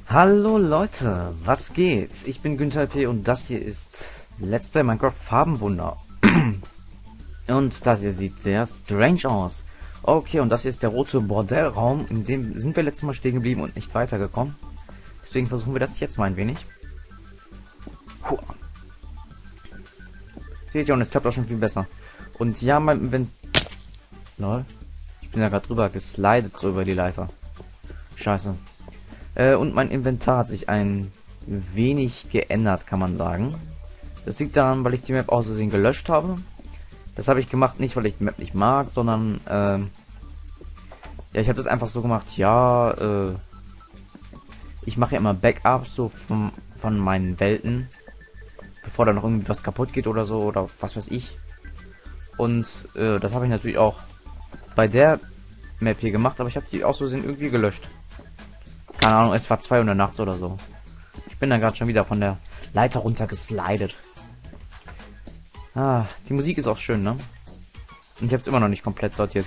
Hallo Leute, was geht? Ich bin Günther P. und das hier ist Let's Play Minecraft Farbenwunder. Und das hier sieht sehr strange aus. Okay, und das hier ist der rote Bordellraum, in dem sind wir letztes Mal stehen geblieben und nicht weitergekommen. Deswegen versuchen wir das jetzt mal ein wenig. Seht ihr, und es klappt auch schon viel besser. Und ja, mein Invent... Lol. Ich bin da gerade drüber geslidet, so über die Leiter. Scheiße. Und mein Inventar hat sich ein wenig geändert, kann man sagen. Das liegt daran, weil ich die Map aus Versehen gelöscht habe. Das habe ich gemacht, nicht weil ich die Map nicht mag, sondern ja, ich habe das einfach so gemacht, ja, ich mache ja immer Backups so von meinen Welten, bevor da noch irgendwie was kaputt geht oder so, oder was weiß ich. Und das habe ich natürlich auch bei der Map hier gemacht, aber ich habe die aus Versehen irgendwie gelöscht. Keine Ahnung, es war 2 Uhr nachts oder so. Ich bin dann gerade schon wieder von der Leiter runter geslidet. Ah, die Musik ist auch schön, ne? Und ich habe es immer noch nicht komplett sortiert.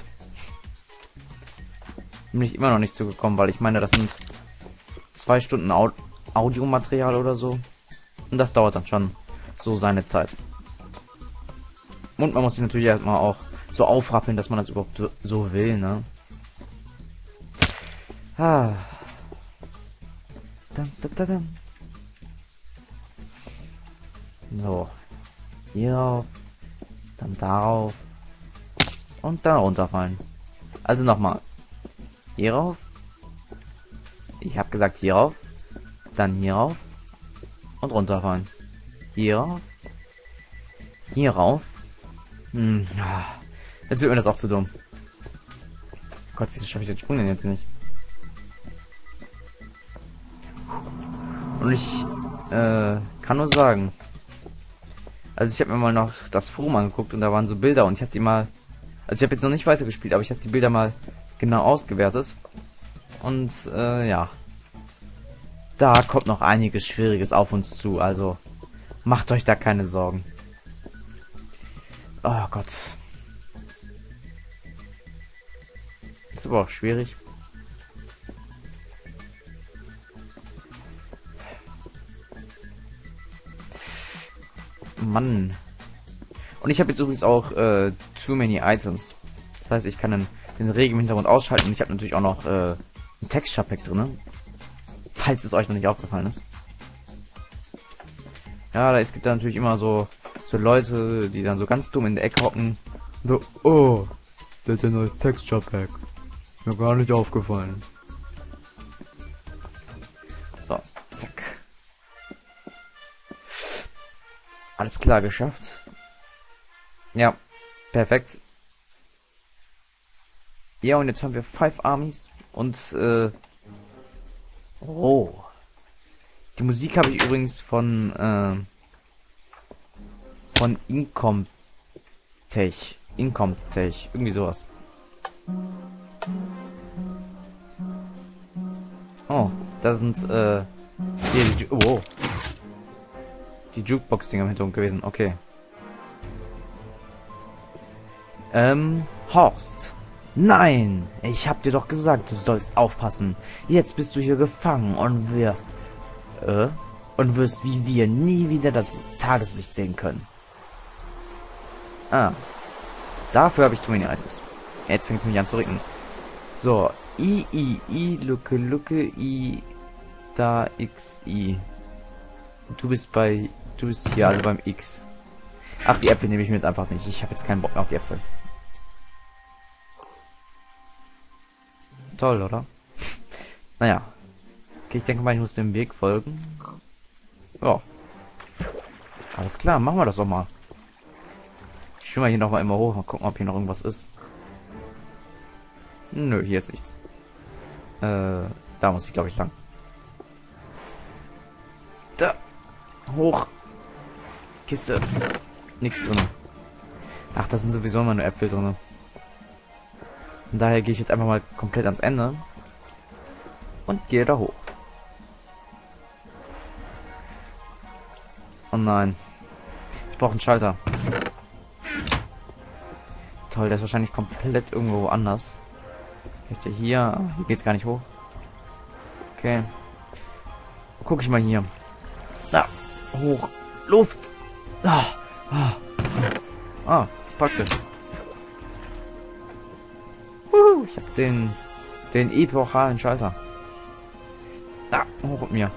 Bin ich immer noch nicht zugekommen, weil ich meine, das sind 2 Stunden Audiomaterial oder so. Und das dauert dann schon so seine Zeit. Und man muss sich natürlich erstmal auch so aufrappeln, dass man das überhaupt so will, ne? Ah. So. Hierauf. Dann darauf. Und dann runterfallen. Also nochmal. Hierauf. Ich habe gesagt hierauf. Dann hierauf. Und runterfallen. Hierauf. Hierauf. Jetzt wird mir das auch zu dumm. Gott, wieso schaffe ich den Sprung denn jetzt nicht? Und ich kann nur sagen, also ich habe mir mal noch das Forum angeguckt und da waren so Bilder und ich habe die mal, also ich habe jetzt noch nicht weiter gespielt, aber ich habe die Bilder mal genau ausgewertet und ja, da kommt noch einiges Schwieriges auf uns zu, also macht euch da keine Sorgen. Oh Gott. Ist aber auch schwierig. Mann. Und ich habe jetzt übrigens auch too many items. Das heißt, ich kann den Regen im Hintergrund ausschalten und ich habe natürlich auch noch ein Texture Pack drin. Falls es euch noch nicht aufgefallen ist. Ja, es gibt da natürlich immer so Leute, die dann so ganz dumm in der Ecke hocken. So, oh, der hat ja neues Texture Pack. Mir gar nicht aufgefallen. So, zack. Alles klar, geschafft. Ja, perfekt. Ja, und jetzt haben wir 5 Armies und oh. Die Musik habe ich übrigens von Incomtech, irgendwie sowas. Oh, da sind hier die Jukebox-Dinger im Hintergrund gewesen. Okay. Horst. Nein! Ich hab dir doch gesagt, du sollst aufpassen. Jetzt bist du hier gefangen und wirst wie wir nie wieder das Tageslicht sehen können. Ah. Dafür habe ich too many items. Jetzt fängt es mich an zu regnen. So. I, Lucke, I, da, X, I. Du bist hier also beim X. Ach, die Äpfel nehme ich mir jetzt einfach nicht. Ich habe jetzt keinen Bock mehr auf die Äpfel. Toll, oder? Naja. Okay, ich denke mal, ich muss dem Weg folgen. Ja. Alles klar, machen wir das doch mal. Ich schwimme hier noch mal immer hoch. Mal gucken, ob hier noch irgendwas ist. Nö, hier ist nichts. Da muss ich, glaube ich, lang. Da. Hoch. Kiste. Nichts drin. Ach, das sind sowieso immer nur Äpfel drin. Und daher gehe ich jetzt einfach mal komplett ans Ende. Und gehe da hoch. Oh nein. Ich brauche einen Schalter. Toll, der ist wahrscheinlich komplett irgendwo anders. Hier geht's gar nicht hoch. Okay. guck ich mal hier. Da, hoch, Luft. Praktisch. Ich habe den epochalen Schalter. Da, hoch mit mir.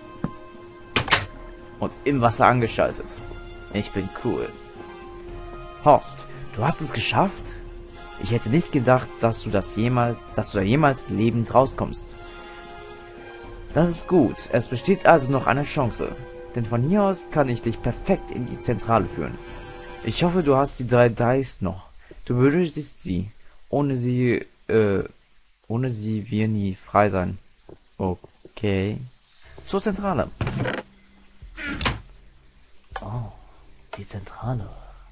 Und im Wasser angeschaltet. Ich bin cool. Horst, du hast es geschafft? Ich hätte nicht gedacht, dass du da jemals lebend rauskommst. Das ist gut. Es besteht also noch eine Chance. Denn von hier aus kann ich dich perfekt in die Zentrale führen. Ich hoffe, du hast die 3 Dice noch. Du benötigst sie. Ohne sie wir nie frei sein. Okay. Zur Zentrale. Oh, die Zentrale.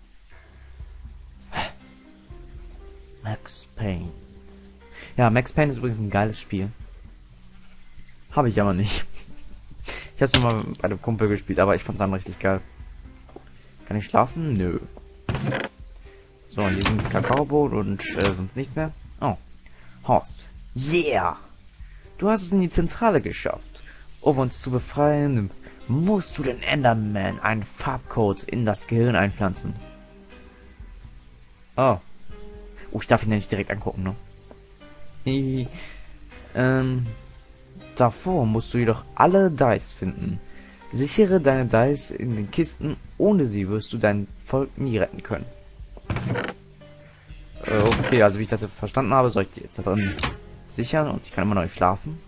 Max Payne. Ja, Max Payne ist übrigens ein geiles Spiel. Habe ich aber nicht. Ich habe es mal bei einem Kumpel gespielt, aber ich fand es dann richtig geil. Kann ich schlafen? Nö. So, hier sind Kakaoboot und sonst nichts mehr. Oh. Horst. Yeah! Du hast es in die Zentrale geschafft. Um uns zu befreien, musst du den Enderman einen Farbcode in das Gehirn einpflanzen. Oh. Oh, ich darf ihn ja nicht direkt angucken, ne? Davor musst du jedoch alle Dice finden. Sichere deine Dice in den Kisten, ohne sie wirst du dein Volk nie retten können. Okay, also wie ich das jetzt verstanden habe, soll ich die jetzt da drin sichern und ich kann immer noch nicht schlafen.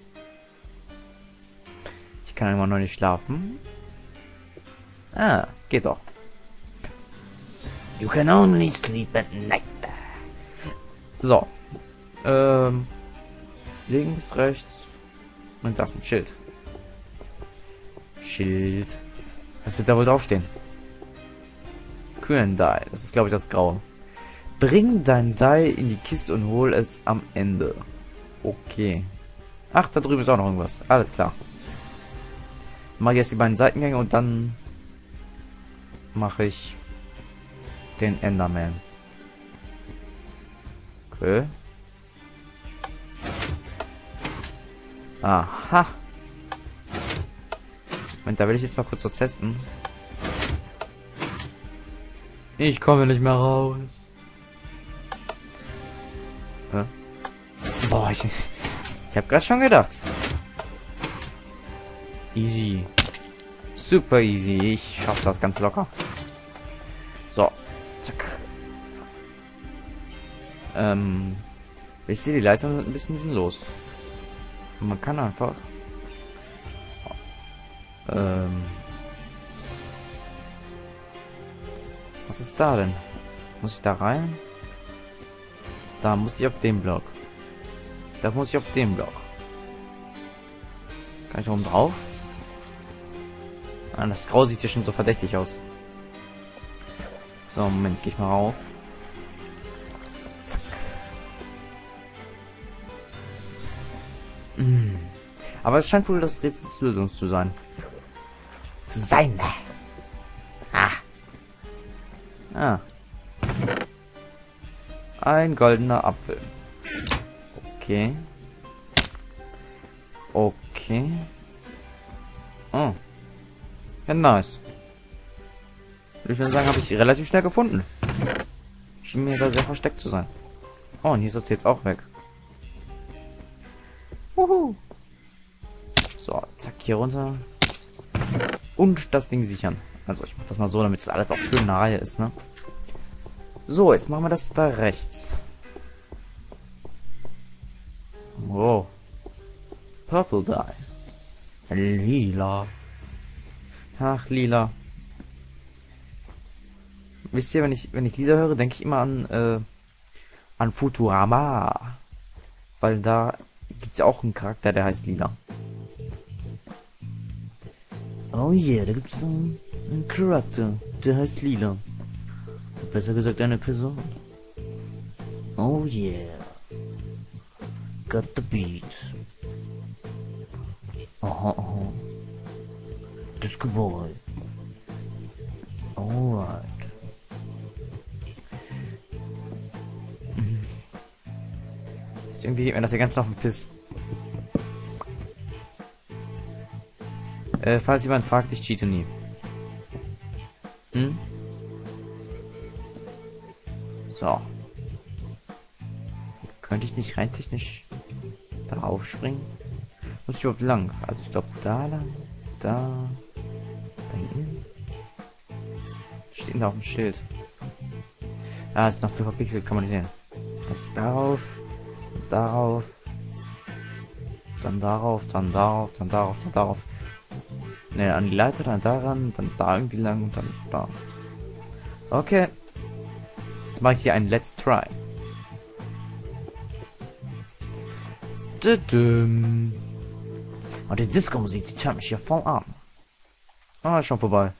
Ich kann immer noch nicht schlafen. Ah, geht doch. You can only sleep at night. So. Links, rechts. Und da ist ein Schild. Schild. Was wird da wohl draufstehen? Kühlen Die. Das ist, glaube ich, das Graue. Bring dein Die in die Kiste und hol es am Ende. Okay. Ach, da drüben ist auch noch irgendwas. Alles klar. Mache jetzt die beiden Seitengänge und dann mache ich den Enderman. Okay. Aha. Moment, da will ich jetzt mal kurz was testen. Ich komme nicht mehr raus. Hä? Boah, ich habe gerade schon gedacht. Easy. Super easy. Ich schaffe das ganz locker. So. Zack. Wisst ihr, die Leitern sind ein bisschen sinnlos. Man kann einfach was ist da denn? Muss ich da rein? Da muss ich auf den Block. Da muss ich auf den Block. Kann ich oben drauf? Ah, das Grau sieht ja schon so verdächtig aus. So, Moment, gehe ich mal rauf. Zack. Aber es scheint wohl das Rätsels Lösung zu sein. Ah. Ein goldener Apfel. Okay. Okay. Oh. Ja, nice. Würde ich mal sagen, habe ich relativ schnell gefunden. Schien mir da sehr versteckt zu sein. Oh, und hier ist das jetzt auch weg. Wuhu. So, zack, hier runter. Und das Ding sichern. Also ich mach das mal so, damit es alles auch schön in der Reihe ist, ne? So, jetzt machen wir das da rechts. Wow. Purple Dye. Lila. Ach, lila. Wisst ihr, wenn ich Lieder höre, denke ich immer an Futurama. Weil da gibt es ja auch einen Charakter, der heißt Lila. Oh yeah, da gibt es einen Charakter, der heißt Lila. Besser gesagt eine Person. Oh yeah. Got the beat. Aha, aha. Disco Boy. Alright. Irgendwie geht mir das hier ganz auf den Piss. Falls jemand fragt, ich cheate nie. Hm? So. Könnte ich nicht rein technisch darauf springen? Muss ich überhaupt lang? Also ich glaube da lang, da hinten. Steht da auf dem Schild. Ah, ist noch zu verpixelt, kann man nicht sehen. Also darauf, darauf, dann darauf, dann darauf, dann darauf, dann darauf. Ne, an die Leiter, dann daran, dann da irgendwie lang und dann da. Okay. Jetzt mache ich hier ein Let's Try. Und die Disco-Musik, die tört mich hier voll an. Ah, ist schon vorbei.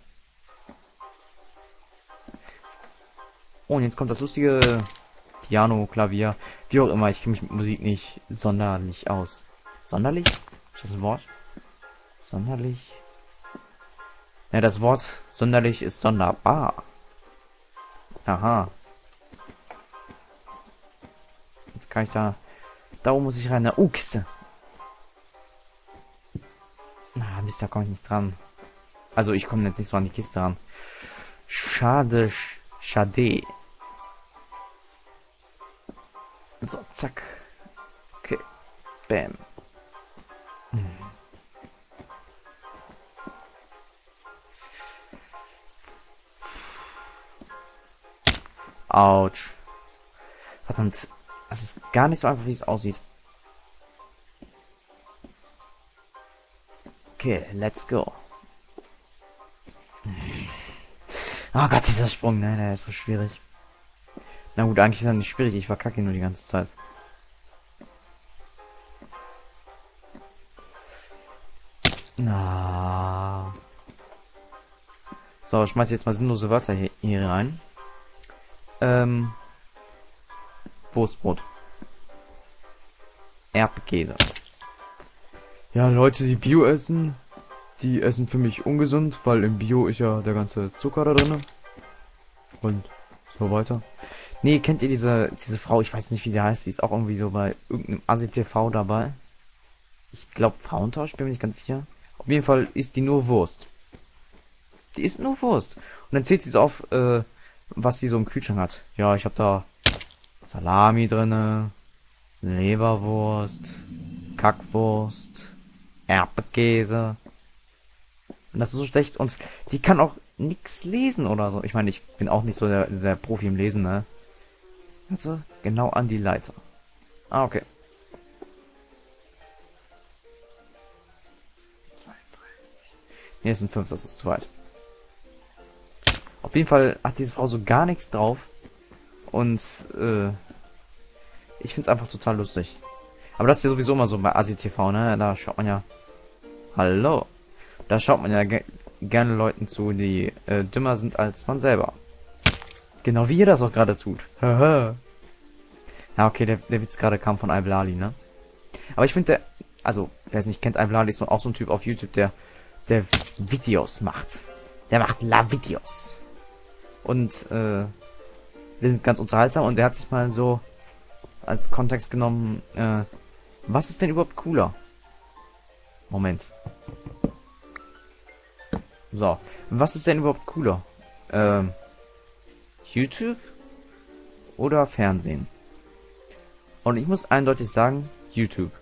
Oh, und jetzt kommt das lustige Piano, Klavier, wie auch immer. Ich kenne mich mit Musik nicht sonderlich aus. Sonderlich? Ist das ein Wort? Sonderlich? Ja, das Wort sonderlich ist sonderbar. Aha. Jetzt kann ich da... Da oben muss ich rein. Na, Kiste. Na, Mist, da komme ich nicht dran. Also, ich komme jetzt nicht so an die Kiste ran. Schade. Schade. So, zack. Okay. Bam. Autsch. Verdammt. Das ist gar nicht so einfach, wie es aussieht. Okay, let's go. Oh Gott, dieser Sprung, ne, der ist so schwierig. Na gut, eigentlich ist er nicht schwierig, ich verkacke ihn nur die ganze Zeit. Na. So, ich schmeiß jetzt mal sinnlose Wörter hier rein. Wurstbrot. Erdbeerkäse. Ja, Leute, die Bio essen, die essen für mich ungesund, weil im Bio ist ja der ganze Zucker da drin. Und so weiter. Nee, kennt ihr diese Frau, ich weiß nicht, wie sie heißt, die ist auch irgendwie so bei irgendeinem ASI-TV dabei. Ich glaube Frauentausch, bin mir nicht ganz sicher. Auf jeden Fall isst die nur Wurst. Die isst nur Wurst. Und dann zählt sie so auf, was sie so im Kühlschrank hat. Ja, ich habe da Salami drinne, Leberwurst, Kackwurst, Erdbeerkäse. Und das ist so schlecht. Und die kann auch nix lesen oder so. Ich meine, ich bin auch nicht so der Profi im Lesen, ne? Also, genau an die Leiter. Ah, okay. 32. Ne, es sind 5, das ist zu weit. Auf jeden Fall hat diese Frau so gar nichts drauf. Und, ich find's einfach total lustig. Aber das ist ja sowieso immer so bei ASI-TV, ne? Da schaut man ja... Hallo! Da schaut man ja gerne Leuten zu, die dümmer sind als man selber. Genau wie ihr das auch gerade tut. Haha. Ja, okay, der Witz gerade kam von Iblali, ne? Aber ich finde, also, wer es nicht kennt, Iblali ist auch so ein Typ auf YouTube, der Videos macht. Der macht La-Videos. Und, die sind ganz unterhaltsam und der hat sich mal so als Kontext genommen, was ist denn überhaupt cooler? Moment. So, was ist denn überhaupt cooler? YouTube oder Fernsehen? Und ich muss eindeutig sagen, YouTube.